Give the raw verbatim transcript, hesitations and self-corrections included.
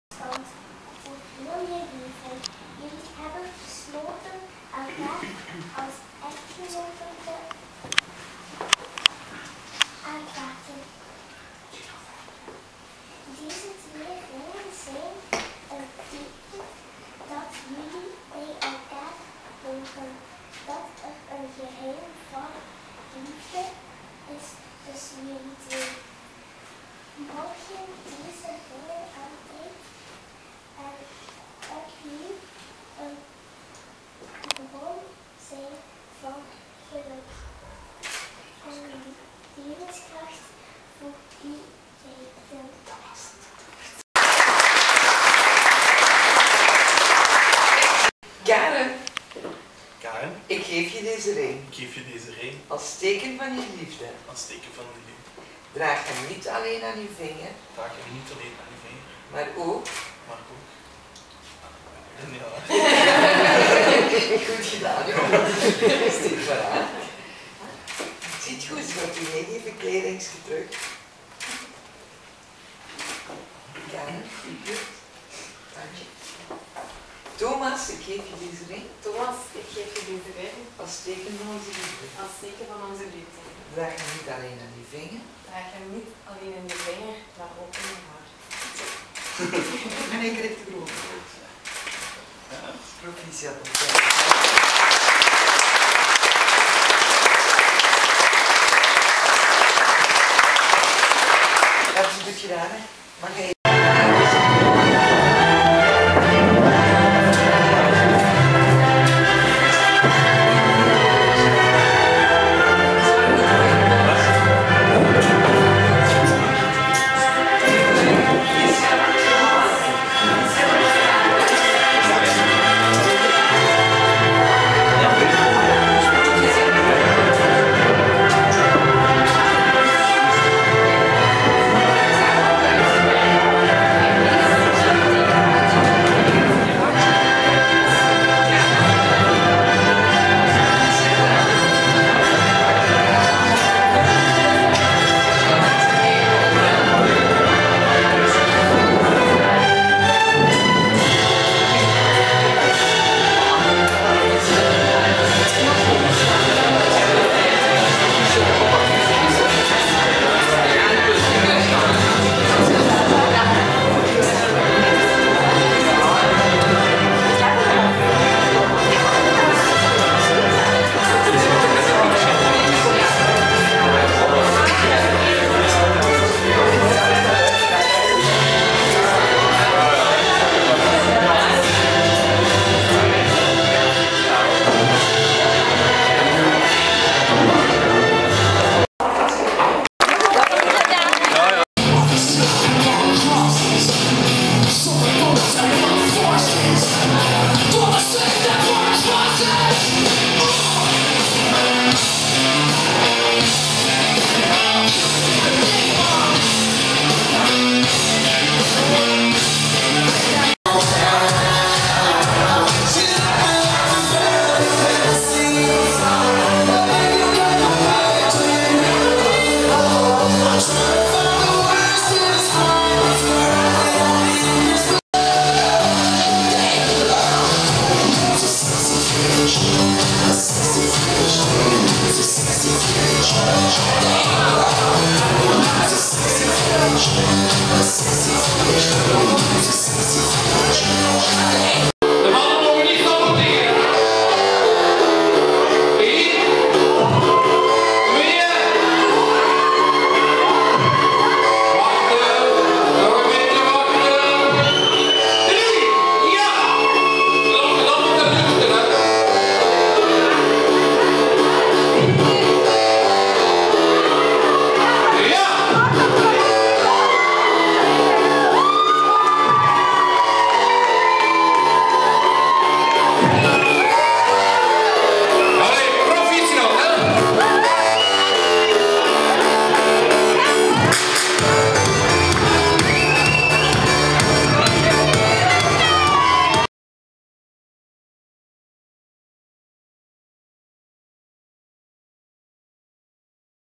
Want voor heel je leven, jullie hebben besloten elkaar als echtgenoten te aanvaarden. Deze twee ringen zijn een teken dat jullie bij elkaar horen, dat er een geheim van liefde is tussen jullie twee. Mogen deze ringen altijd en opnieuw een bron zijn van geluk en levenskracht voor u beiden. Karen, Karen, ik geef je deze ring ik geef je deze ring als teken van je liefde. als teken van de liefde. Draag hem niet alleen aan je vinger, Draag hem niet alleen aan je vinger, maar ook. maar ook. Ja. Goed gedaan, joh. Rustig vooraan. Ziet goed, wat u mee even kledingsje terug. Karen, goed. Dank je. Thomas, ik geef je deze ring Thomas, ik geef je deze ring als teken van onze liefde. als teken van onze liefde. Draag hem niet alleen aan je vinger, Draag hem niet alleen in de vinger, maar ook in je hart. en ik krijg de grote. Proficiat. Dat is goed gedaan, hè? Mag jij